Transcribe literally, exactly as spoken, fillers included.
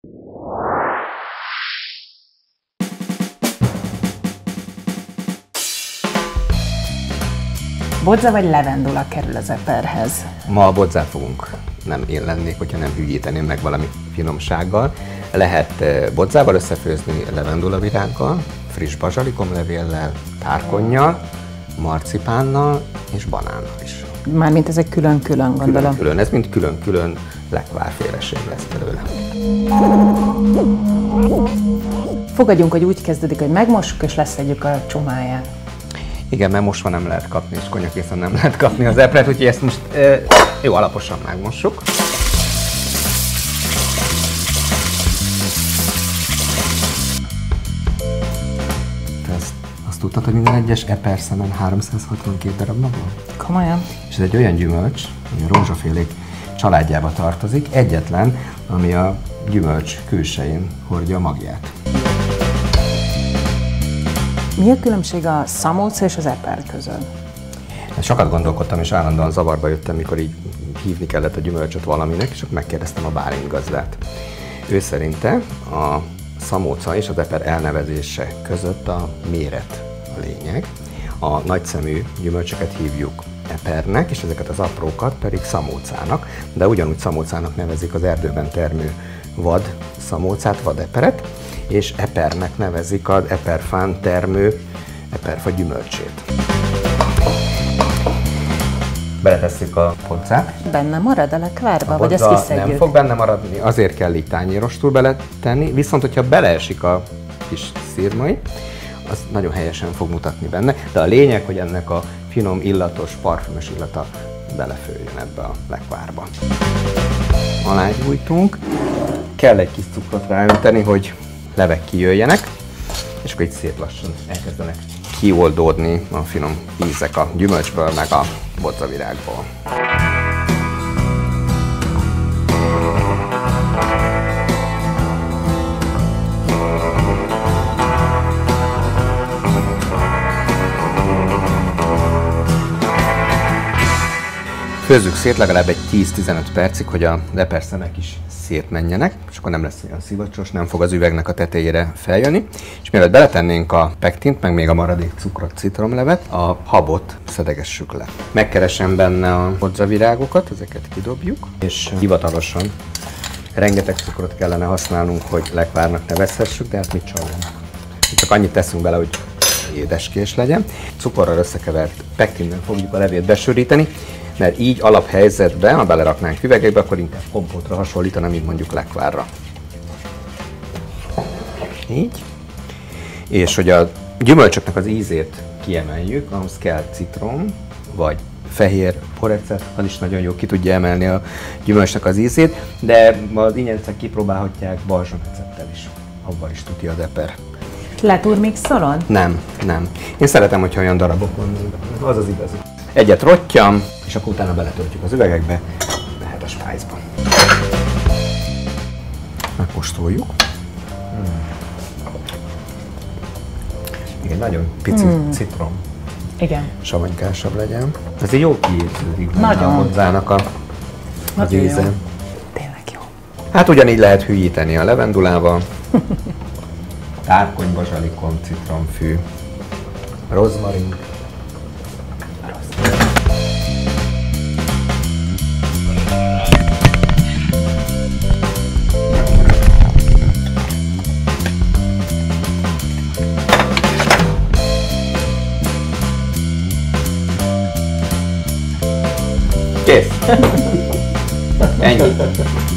Bodza vagy levendula kerül az eperhez? Ma a bodzát fogunk. Nem én lennék, hogyha nem hülyíteném meg valami finomsággal. Lehet bodzával összefőzni levendula virággal, friss bazsalikomlevéllel, tárkonnyal, marcipánnal és banánnal is. Mármint ezek külön-külön, gondolom. Külön-külön, ez mind külön-külön lekvárféleség lesz belőle. Fogadjunk, hogy úgy kezdődik, hogy megmossuk és leszedjük a csomáját. Igen, mert mosva nem lehet kapni, és konyakészen nem lehet kapni az epret, úgyhogy ezt most e, jó alaposan megmossuk. Azt, azt tudtad, hogy minden egyes eperszemen háromszázhatvankét darab mag van? Komolyan? És ez egy olyan gyümölcs, ami a rózsafélék családjába tartozik, egyetlen, ami a gyümölcs külsején hordja a magját. Mi a különbség a szamóca és az eper között? Sokat gondolkodtam, és állandóan zavarba jöttem, mikor így hívni kellett a gyümölcsöt valaminek, és akkor megkérdeztem a Bálint gazdát. Ő szerinte a szamóca és az eper elnevezése között a méret a lényeg. A nagyszemű gyümölcsöket hívjuk epernek, és ezeket az aprókat pedig szamócának, de ugyanúgy szamócának nevezik az erdőben termő vad szamócát, vad eperet, és epernek nevezik az eperfán termő eperfa gyümölcsét. Beletesszük a bodzát. Benne marad a lekvárba, a vagy ezt kiszedjük? Nem fog benne maradni, azért kell így tányérostul beletenni, viszont hogyha beleesik a kis szirmai, az nagyon helyesen fog mutatni benne, de a lényeg, hogy ennek a finom, illatos, parfümös illata belefőjön ebbe a lekvárba. Alágyújtunk, kell egy kis cukrot ráönteni, hogy levek kijöjjenek, és akkor így szép lassan elkezdenek kioldódni a finom ízek a gyümölcsből, meg a bodzavirágból. Főzzük szét legalább egy tíz-tizenöt percig, hogy a eperszemek is szétmenjenek, és akkor nem lesz olyan szivacsos, nem fog az üvegnek a tetejére feljönni. És mielőtt beletennénk a pektint, meg még a maradék cukrot, citromlevet, a habot szedegessük le. Megkeresem benne a bodzavirágokat, ezeket kidobjuk, és hivatalosan rengeteg cukrot kellene használnunk, hogy lekvárnak nevezhessük, de hát mit csalunk. Csak annyit teszünk bele, hogy édeskés legyen. Cukorral összekevert pektinnel fogjuk a levét besűríteni, mert így alaphelyzetben, ha beleraknánk üvegekbe, akkor inkább kompótra hasonlítana, mint mondjuk lekvárra. Így. És hogy a gyümölcsöknek az ízét kiemeljük, ahhoz kell citrom, vagy fehér porecet, az is nagyon jó, ki tudja emelni a gyümölcsnek az ízét, de az ingyenesek kipróbálhatják balzsam recepttel is, abban is tudja az eper. Leturmixolod? Nem, nem. Én szeretem, hogyha olyan darabok vannak, az az igazi. Egyet rottyam, és akkor utána beletöltjük az üvegekbe, mehet a spájzba. Megkóstoljuk. Hmm. Igen, nagyon pici hmm. citrom. Igen. Savanykásabb legyen. Ez egy jó kiérződik benne nagyon. A bodzának a, az íze. Jó. Tényleg jó. Hát ugyanígy lehet hűíteni a levendulával. Tárkony, bazsalikom, citromfű, rozmarin. Kész! Ennyi.